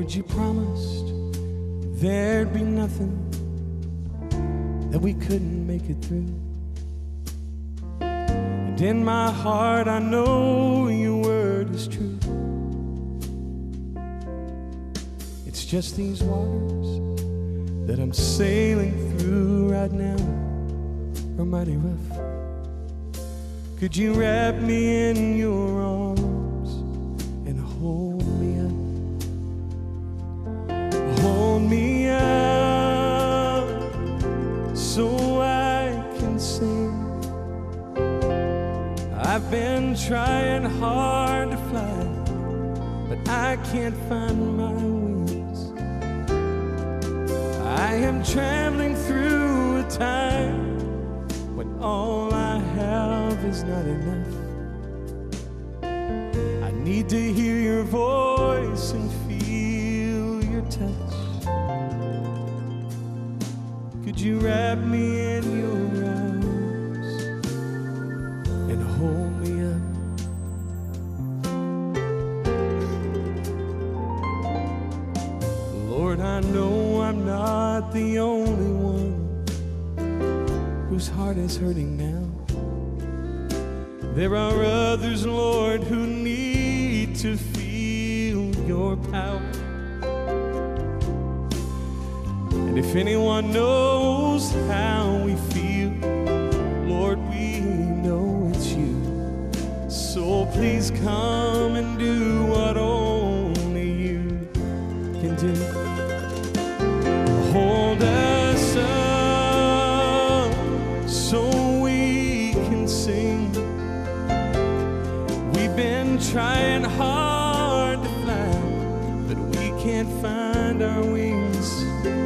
Lord, you promised there'd be nothing that we couldn't make it through. And in my heart I know your word is true. It's just these waters that I'm sailing through right now are mighty rough. Could you wrap me in your arms and hold me up? Hold me up so I can sing. I've been trying hard to fly, but I can't find my wings. I am traveling through a time when all I have is not enough. I need to hear your voice and feel your touch. Could you wrap me in your arms and hold me up? Lord, I know I'm not the only one whose heart is hurting now. There are others, Lord, who need to feel your power. And if anyone knows how we feel, Lord, we know it's you. So please come and do what only you can do. Hold us up so we can sing. We've been trying hard to fly, but we can't find our wings.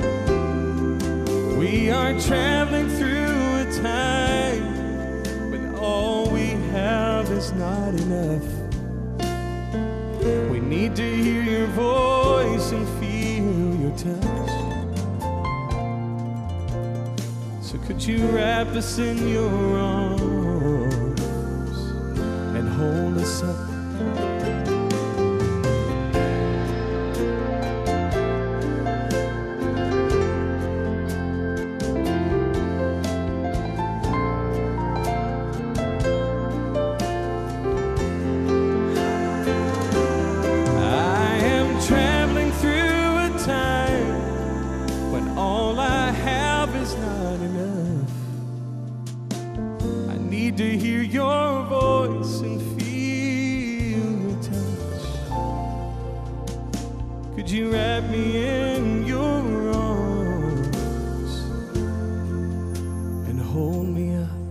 We are traveling through a time when all we have is not enough. We need to hear your voice and feel your touch. So could you wrap us in your arms and hold us up? Traveling through a time when all I have is not enough. I need to hear your voice and feel your touch. Could you wrap me in your arms and hold me up?